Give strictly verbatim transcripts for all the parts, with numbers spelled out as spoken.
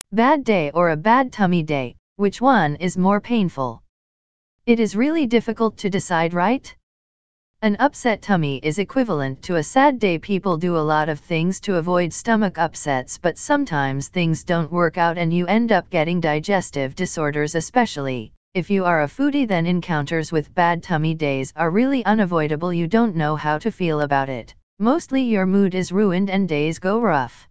Bad day or a bad tummy day, which one is more painful? It is really difficult to decide, right? An upset tummy is equivalent to a sad day. People do a lot of things to avoid stomach upsets, but sometimes things don't work out and you end up getting digestive disorders, especially if you are a foodie. Then encounters with bad tummy days are really unavoidable. You don't know how to feel about it. Mostly your mood is ruined and days go rough.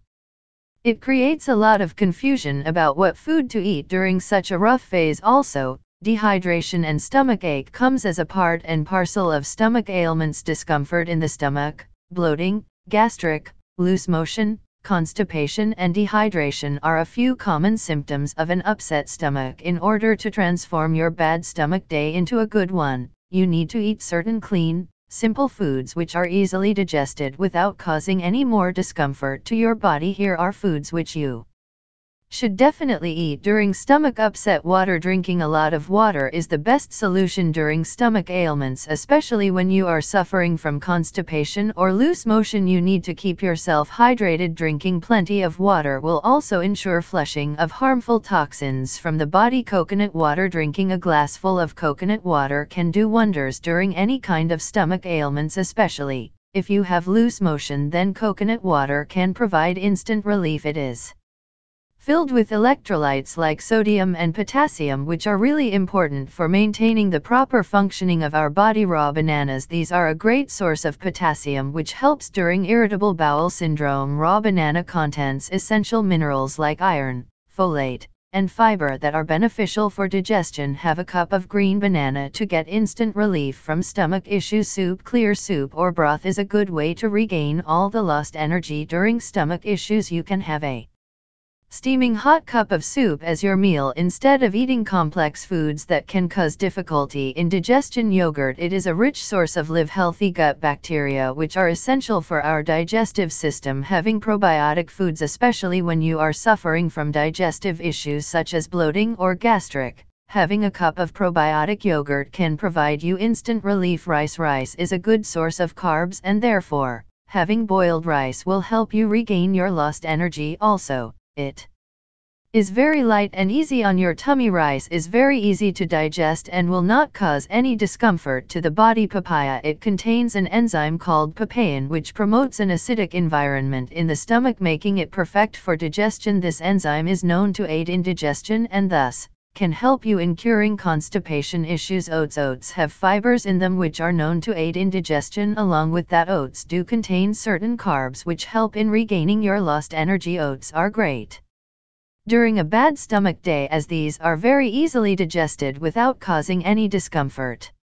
It creates a lot of confusion about what food to eat during such a rough phase. Also, dehydration and stomach ache comes as a part and parcel of stomach ailments. Discomfort in the stomach, bloating, gastric, loose motion, constipation and dehydration are a few common symptoms of an upset stomach. In order to transform your bad stomach day into a good one, you need to eat certain clean, simple foods which are easily digested without causing any more discomfort to your body. Here are foods which you should definitely eat during stomach upset. Water. Drinking a lot of water is the best solution during stomach ailments, especially when you are suffering from constipation or loose motion. You need to keep yourself hydrated. Drinking plenty of water will also ensure flushing of harmful toxins from the body. Coconut water. Drinking a glass full of coconut water can do wonders during any kind of stomach ailments, especially if you have loose motion. Then coconut water can provide instant relief. It is filled with electrolytes like sodium and potassium, which are really important for maintaining the proper functioning of our body. Raw bananas. These are a great source of potassium which helps during irritable bowel syndrome. Raw banana contains essential minerals like iron, folate, and fiber that are beneficial for digestion. Have a cup of green banana to get instant relief from stomach issues. Soup. Clear soup or broth is a good way to regain all the lost energy during stomach issues. You can have a steaming hot cup of soup as your meal instead of eating complex foods that can cause difficulty in digestion. Yogurt. It is a rich source of live healthy gut bacteria which are essential for our digestive system. Having probiotic foods, especially when you are suffering from digestive issues such as bloating or gastric. Having a cup of probiotic yogurt can provide you instant relief. Rice. Rice is a good source of carbs and therefore, having boiled rice will help you regain your lost energy. Also, it is very light and easy on your tummy. Rice is very easy to digest and will not cause any discomfort to the body. Papaya. It contains an enzyme called papain which promotes an acidic environment in the stomach, making it perfect for digestion. This enzyme is known to aid in digestion and thus can help you in curing constipation issues. Oats. Oats have fibers in them which are known to aid in digestion. Along with that, oats do contain certain carbs which help in regaining your lost energy. Oats are great during a bad stomach day as these are very easily digested without causing any discomfort.